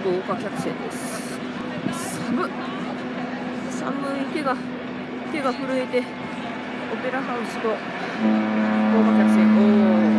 豪華客船です。寒い、手が震えて、オペラハウスと豪華客船、